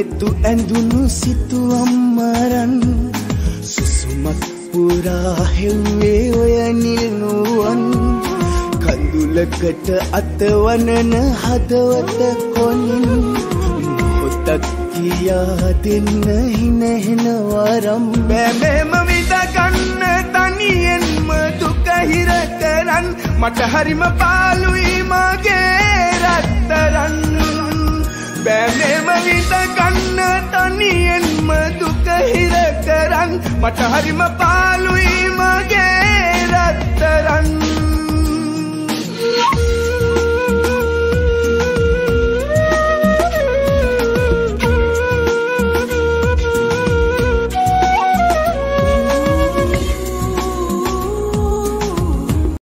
නෙතු ඇඳුණු සිතුවම් මරන් සුසුමක් පුරා හෙව්වේ ඔය නිල්නුවන් කඳුලකට අතවනන හදවත කොනින් මොහොතක් කියා දෙන්න හිනහෙන වරම් බෑමෙම විඳගන්න තනියෙන්ම දුක හිර කරන් මට හරිම පාළුයි මගේ රත්තරන් බෑමෙම විඳගන්න තනියෙන්ම දුක හිර කරන් මට හරිම පාළුයි මගේ රත්තරන්